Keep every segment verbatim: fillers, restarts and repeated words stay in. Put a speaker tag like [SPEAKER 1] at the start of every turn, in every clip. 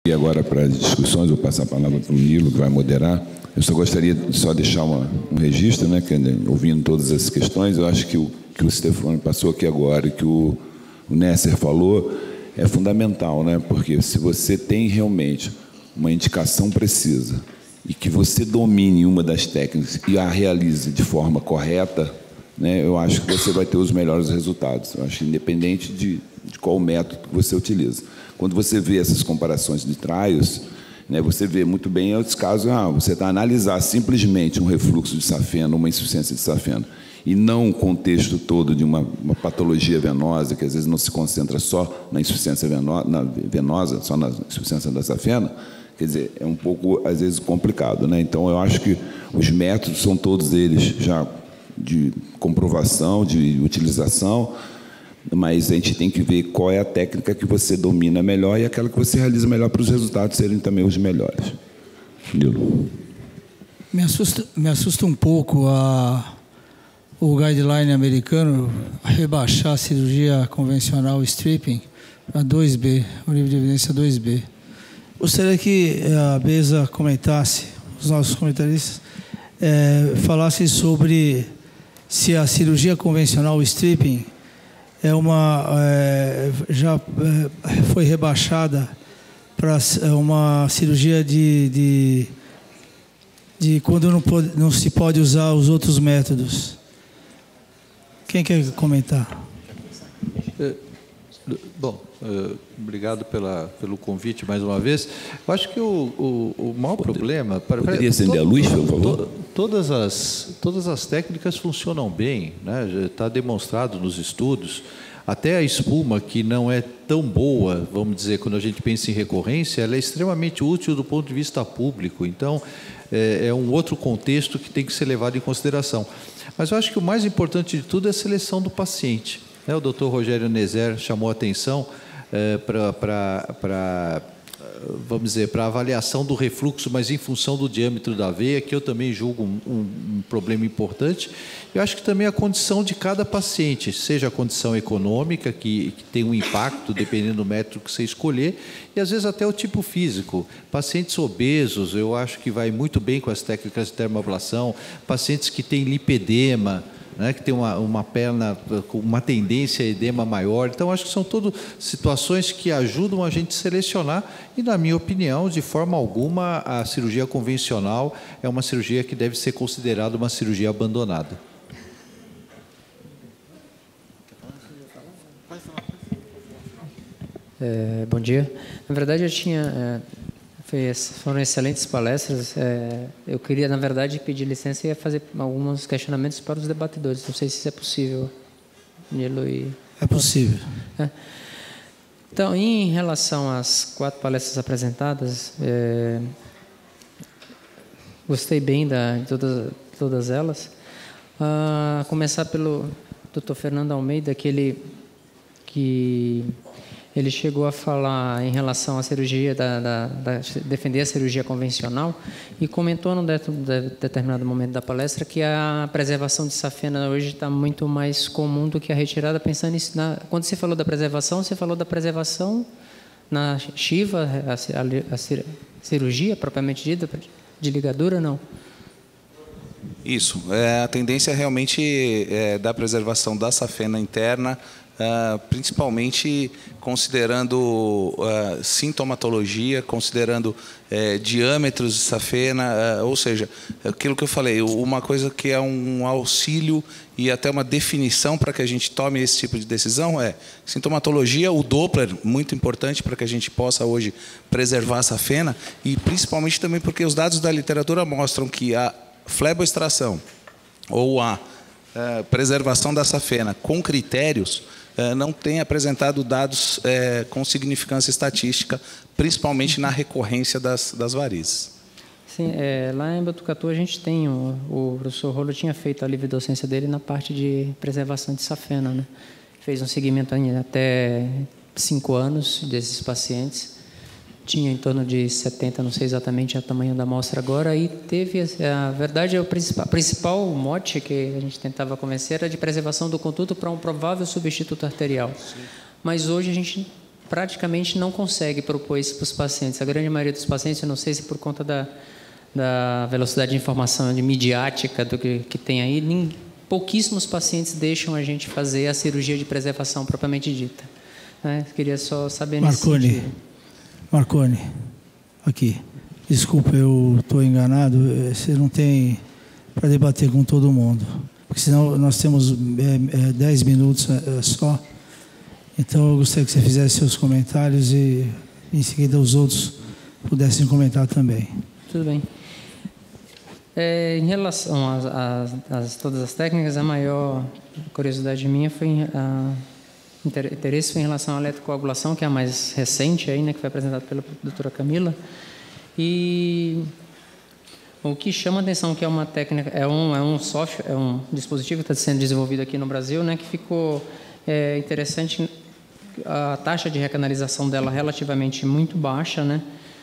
[SPEAKER 1] E agora, para as discussões, vou passar a palavra para o Nilo, que vai moderar. Eu só gostaria de só deixar uma, um registro, né, que, ouvindo todas essas questões, eu acho que o que o Stefano passou aqui agora e que o, o Nesser falou é fundamental, né? Porque se você tem realmente uma indicação precisa e que você domine uma das técnicas e a realize de forma correta, né, eu acho que você vai ter os melhores resultados. Eu acho independente de, de qual método que você utiliza. Quando você vê essas comparações de trials, né, você vê muito bem outros casos, ah, você está a analisar simplesmente um refluxo de safena, uma insuficiência de safena, e não o contexto todo de uma, uma patologia venosa, que às vezes não se concentra só na insuficiência venosa, na venosa, só na insuficiência da safena, quer dizer, é um pouco, às vezes, complicado, né? Então, eu acho que os métodos são todos eles já de comprovação, de utilização, mas a gente tem que ver qual é a técnica que você domina melhor e aquela que você realiza melhor para os resultados serem também os melhores. Nilo.
[SPEAKER 2] Me assusta, me assusta um pouco a, o guideline americano rebaixar a cirurgia convencional stripping para dois B, o nível de evidência dois B. Gostaria que a Beza comentasse, os nossos comentaristas, é, falassem sobre se a cirurgia convencional stripping é uma, é, já é, foi rebaixada para uma cirurgia de, de, de quando não, pode, não se pode usar os outros métodos. Quem quer comentar?
[SPEAKER 3] É, bom, é, obrigado pela, pelo convite mais uma vez. Eu acho que o, o, o maior Poder, problema...
[SPEAKER 1] Poderia acender a luz, por favor?
[SPEAKER 3] To, todas, as, todas as técnicas funcionam bem, né? Já está demonstrado nos estudos. Até a espuma, que não é tão boa, vamos dizer, quando a gente pensa em recorrência, ela é extremamente útil do ponto de vista público. Então, é, é um outro contexto que tem que ser levado em consideração. Mas eu acho que o mais importante de tudo é a seleção do paciente. O doutor Rogério Nezer chamou a atenção é, para, vamos dizer, para a avaliação do refluxo, mas em função do diâmetro da veia, que eu também julgo um, um, um problema importante. Eu acho que também a condição de cada paciente, seja a condição econômica, que, que tem um impacto, dependendo do método que você escolher, e às vezes até o tipo físico. Pacientes obesos, eu acho que vai muito bem com as técnicas de termoablação, pacientes que têm lipedema, né, que tem uma, uma perna com uma tendência a edema maior. Então, acho que são todas situações que ajudam a gente a selecionar e, na minha opinião, de forma alguma, a cirurgia convencional é uma cirurgia que deve ser considerada uma cirurgia abandonada.
[SPEAKER 4] É, bom dia. Na verdade, eu tinha... É... Foram excelentes palestras. É, eu queria, na verdade, pedir licença e fazer alguns questionamentos para os debatedores. Não sei se isso é possível, Nilo e...
[SPEAKER 2] É possível.
[SPEAKER 4] É. Então, em relação às quatro palestras apresentadas, é, gostei bem da, de todas, todas elas. A começar pelo doutor Fernando Almeida, que ele... Que, Ele chegou a falar em relação à cirurgia, da, da, da, defender a cirurgia convencional e comentou num de, de, determinado momento da palestra que a preservação de safena hoje está muito mais comum do que a retirada. Pensando nisso, na, quando você falou da preservação, você falou da preservação na Shiva, a, a, a cirurgia propriamente dita, de ligadura, não?
[SPEAKER 5] Isso. É, a tendência é realmente é, da preservação da safena interna, Uh, principalmente considerando uh, sintomatologia, considerando uh, diâmetros de safena, uh, ou seja, aquilo que eu falei, uma coisa que é um auxílio e até uma definição para que a gente tome esse tipo de decisão é sintomatologia, o Doppler, muito importante para que a gente possa hoje preservar a safena, e principalmente também porque os dados da literatura mostram que a fleboextração ou a uh, preservação da safena com critérios não tem apresentado dados é, com significância estatística, principalmente na recorrência das, das varizes.
[SPEAKER 4] Sim, é, lá em Botucatu a gente tem, o, o professor Rolo tinha feito a livre docência dele na parte de preservação de safena, né? Fez um seguimento até cinco anos desses pacientes, tinha em torno de setenta, não sei exatamente o tamanho da amostra agora, e teve, a verdade, o principal, principal mote que a gente tentava convencer era de preservação do conduto para um provável substituto arterial. Sim. Mas hoje a gente praticamente não consegue propor isso para os pacientes. A grande maioria dos pacientes, eu não sei se por conta da, da velocidade de informação de midiática do que, que tem aí, nem, pouquíssimos pacientes deixam a gente fazer a cirurgia de preservação propriamente dita. Né? Queria só saber
[SPEAKER 2] Marconi,
[SPEAKER 4] nesse sentido. Marconi,
[SPEAKER 2] aqui. Desculpa, eu estou enganado. Você não tem para debater com todo mundo, porque senão nós temos é, é, dez minutos é, só. Então, eu gostaria que você fizesse seus comentários e, em seguida, os outros pudessem comentar também.
[SPEAKER 4] Tudo bem. É, em relação a todas as técnicas, a maior curiosidade minha foi a interesse foi em relação à eletrocoagulação, que é a mais recente aí, né, que foi apresentada pela doutora Camila. E o que chama a atenção que é uma técnica, é um, é um software, é um dispositivo que está sendo desenvolvido aqui no Brasil, né, que ficou é, interessante, a taxa de recanalização dela relativamente muito baixa, né,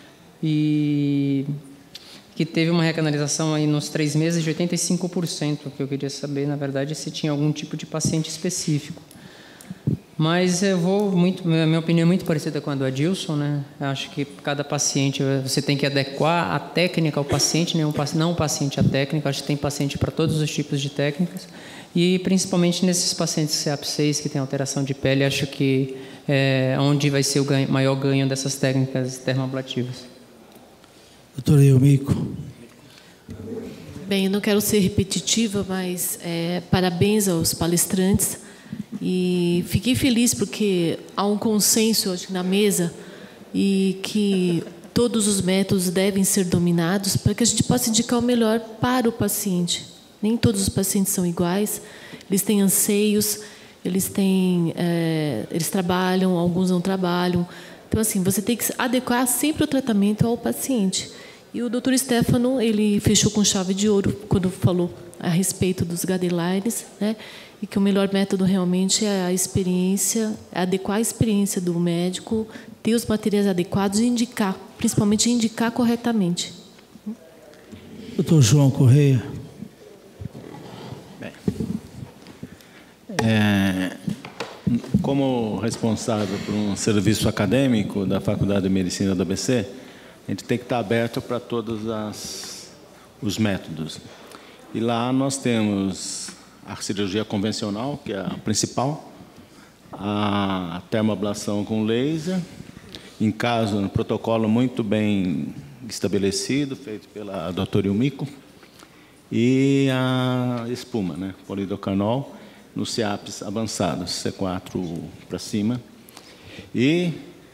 [SPEAKER 4] e que teve uma recanalização aí nos três meses de oitenta e cinco por cento, que eu queria saber, na verdade, se tinha algum tipo de paciente específico. Mas eu vou muito, a minha opinião é muito parecida com a do Adilson, né? Acho que cada paciente você tem que adequar a técnica ao paciente, não o paciente à técnica. Acho que tem paciente para todos os tipos de técnicas e principalmente nesses pacientes C A P seis que têm alteração de pele, acho que é onde vai ser o ganho, maior ganho dessas técnicas termoablativas.
[SPEAKER 2] Doutora Yumiko.
[SPEAKER 6] Bem, eu não quero ser repetitiva, mas é, parabéns aos palestrantes. E fiquei feliz porque há um consenso hoje na mesa e que todos os métodos devem ser dominados para que a gente possa indicar o melhor para o paciente. Nem todos os pacientes são iguais, eles têm anseios, eles têm, é, eles trabalham, alguns não trabalham. Então, assim, você tem que adequar sempre o tratamento ao paciente. E o doutor Stefano, ele fechou com chave de ouro quando falou a respeito dos guidelines, né? E que o melhor método realmente é a experiência, é adequar a experiência do médico, ter os materiais adequados e indicar, principalmente indicar corretamente.
[SPEAKER 2] Doutor João Correia.
[SPEAKER 7] Bem, é, como responsável por um serviço acadêmico da Faculdade de Medicina do A B C, a gente tem que estar aberto para todos as, os métodos. E lá nós temos a cirurgia convencional, que é a principal, a termoablação com laser, em caso, um protocolo muito bem estabelecido, feito pela doutora Yumiko, e a espuma, né, polidocanol, nos C A Ps avançados, C quatro para cima, e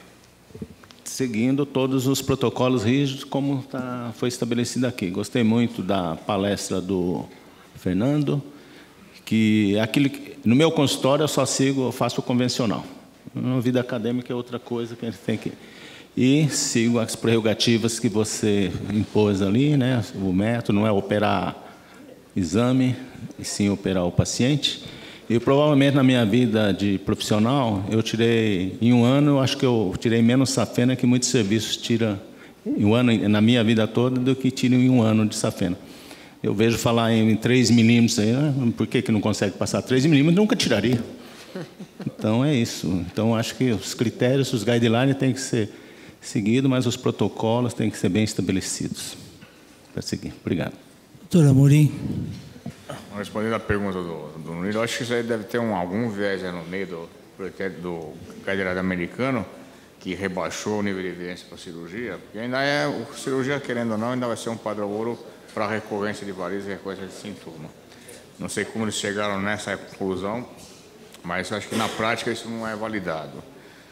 [SPEAKER 7] seguindo todos os protocolos rígidos, como tá, foi estabelecido aqui. Gostei muito da palestra do Fernando, que aquilo que, no meu consultório eu só sigo, eu faço o convencional. Na vida acadêmica é outra coisa que a gente tem que... E sigo as prerrogativas que você impôs ali, né? O método não é operar exame, e sim operar o paciente. E provavelmente na minha vida de profissional, eu tirei, em um ano, eu acho que eu tirei menos safena que muitos serviços tiram em um ano, na minha vida toda, do que tiram em um ano de safena. Eu vejo falar em três milímetros, aí, ah, por que, que não consegue passar três milímetros? Nunca tiraria. Então, é isso. Então, acho que os critérios, os guidelines têm que ser seguidos, mas os protocolos têm que ser bem estabelecidos para seguir. Obrigado.
[SPEAKER 2] Doutora Amorim.
[SPEAKER 8] Respondendo à pergunta do, do Nilo, acho que isso aí deve ter um, algum viés no meio do, do guideline americano, que rebaixou o nível de evidência para a cirurgia, porque ainda é, o cirurgia, querendo ou não, ainda vai ser um padrão ouro para recorrência de varizes e recorrência de sintoma. Não sei como eles chegaram nessa conclusão, mas acho que na prática isso não é validado.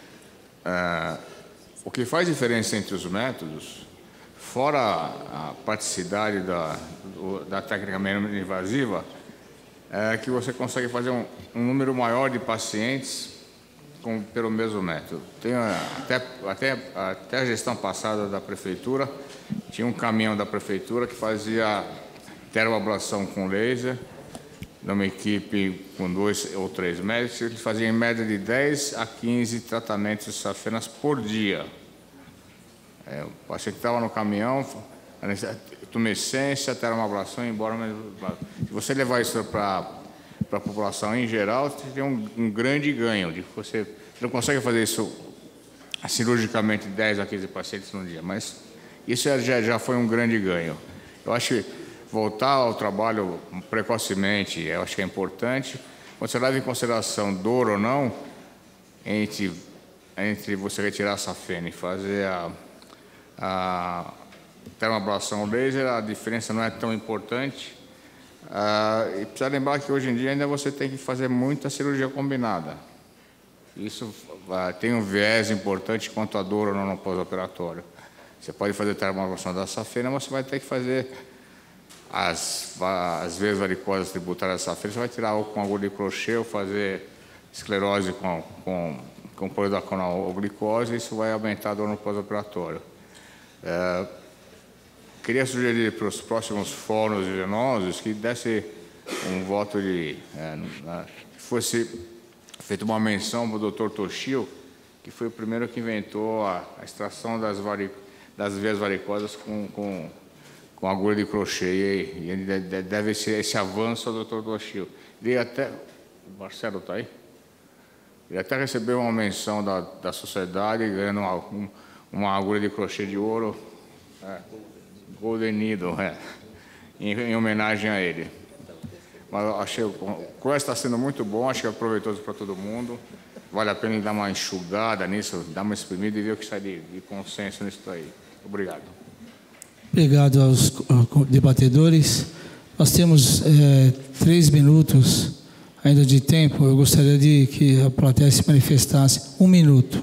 [SPEAKER 8] Ah, o que faz diferença entre os métodos, fora a praticidade da, da técnica menos invasiva, é que você consegue fazer um, um número maior de pacientes com, pelo mesmo método. Tem, até, até, até a gestão passada da prefeitura, tinha um caminhão da prefeitura que fazia termoablação com laser, numa equipe com dois ou três médicos, eles faziam em média de dez a quinze tratamentos de safenas por dia. É, o paciente estava no caminhão, tumescência, termoablação, embora... Se você levar isso para a população em geral, você tem um, um grande ganho. De você, você não consegue fazer isso cirurgicamente dez a quinze pacientes no dia, mas isso já, já foi um grande ganho. Eu acho que voltar ao trabalho precocemente, eu acho que é importante. Quando você leva em consideração dor ou não, entre, entre você retirar a safena e fazer a, a termoablação laser, a diferença não é tão importante. Ah, e precisa lembrar que hoje em dia ainda você tem que fazer muita cirurgia combinada. Isso ah, tem um viés importante quanto à dor ou não no pós-operatório. Você pode fazer termoablação da safena, mas você vai ter que fazer as, as veias varicosas tributárias da safena, você vai tirar ou com agulha de crochê ou fazer esclerose com, com, com polidaconal ou glicose, e isso vai aumentar a dor no pós-operatório. É, queria sugerir para os próximos fóruns venosos que desse um voto de... É, que fosse feita uma menção para o doutor Toshio, que foi o primeiro que inventou a, a extração das, vari, das veias varicosas com, com, com agulha de crochê. E, e ele deve ser esse avanço ao doutor Toshio. Ele até... O Marcelo está aí? Ele até recebeu uma menção da, da sociedade, ganhando uma, um, uma agulha de crochê de ouro, é, Golden Needle, é, em, em homenagem a ele. Mas eu achei, o curso está sendo muito bom, acho que é proveitoso para todo mundo. Vale a pena dar uma enxugada nisso, dar uma exprimida e ver o que sai de, de consenso nisso aí. Obrigado.
[SPEAKER 2] Obrigado aos debatedores. Nós temos é, três minutos ainda de tempo. Eu gostaria de que a plateia se manifestasse. Um minuto.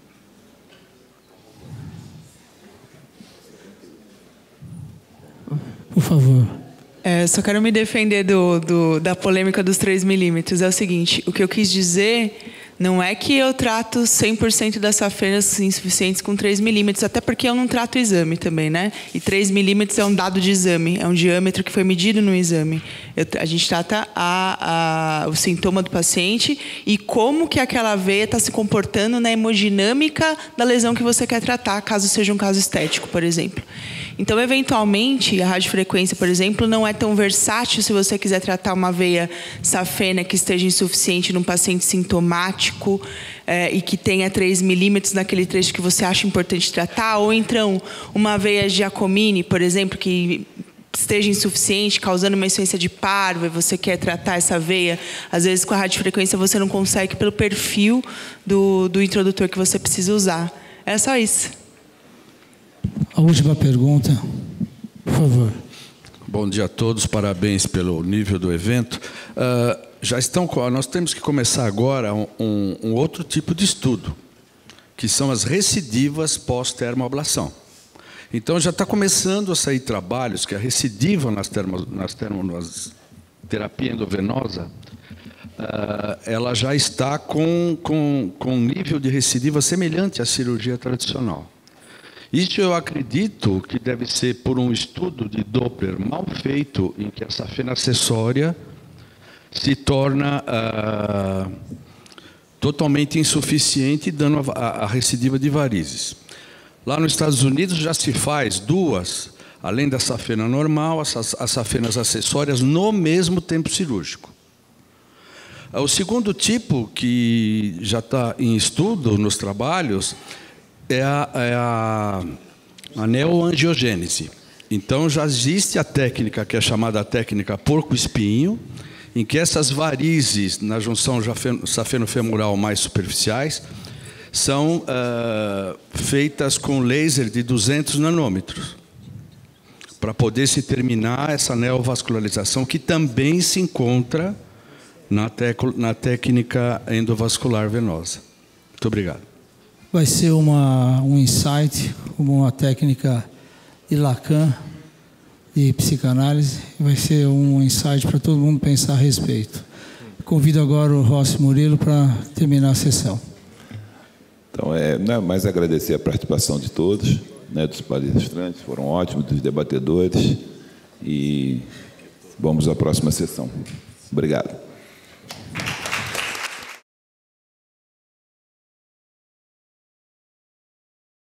[SPEAKER 2] Por favor.
[SPEAKER 9] É, só quero me defender do, do, da polêmica dos três milímetros. É o seguinte, o que eu quis dizer não é que eu trato cem por cento das safenas insuficientes com três milímetros, até porque eu não trato o exame também, né? E três milímetros é um dado de exame, é um diâmetro que foi medido no exame. Eu, a gente trata a, a, o sintoma do paciente e como que aquela veia está se comportando na hemodinâmica da lesão que você quer tratar, caso seja um caso estético, por exemplo. Então, eventualmente, a radiofrequência, por exemplo, não é tão versátil se você quiser tratar uma veia safena que esteja insuficiente num paciente sintomático é, e que tenha três milímetros naquele trecho que você acha importante tratar, ou então uma veia Giacomini, por exemplo, que esteja insuficiente, causando uma insuficiência de parva, e você quer tratar essa veia, às vezes com a radiofrequência você não consegue pelo perfil do, do introdutor que você precisa usar. É só isso.
[SPEAKER 2] A última pergunta, por favor.
[SPEAKER 10] Bom dia a todos, parabéns pelo nível do evento. Uh, já estão, nós temos que começar agora um, um, um outro tipo de estudo, que são as recidivas pós-termoablação. Então, já está começando a sair trabalhos que a recidiva nas, termo, nas, termo, nas terapia endovenosa, uh, ela já está com, com, com um nível de recidiva semelhante à cirurgia tradicional. Isso eu acredito que deve ser por um estudo de Doppler mal feito, em que a safena acessória se torna uh, totalmente insuficiente, dando a, a recidiva de varizes. Lá nos Estados Unidos já se faz duas, além da safena normal, as, as safenas acessórias no mesmo tempo cirúrgico. O segundo tipo, que já está em estudo nos trabalhos, é a, é a, a neoangiogênese. Então, já existe a técnica que é chamada técnica porco-espinho, em que essas varizes na junção safeno-femoral mais superficiais são uh, feitas com laser de duzentos nanômetros, para poder se terminar essa neovascularização, que também se encontra na, na técnica endovascular venosa. Muito obrigado.
[SPEAKER 2] Vai ser uma, um insight, uma técnica de Lacan, de psicanálise, vai ser um insight para todo mundo pensar a respeito. Convido agora o Rossi Murilo para terminar a sessão.
[SPEAKER 1] Então, é, não é mais agradecer a participação de todos, né, dos palestrantes, foram ótimos, dos debatedores, e vamos à próxima sessão. Obrigado.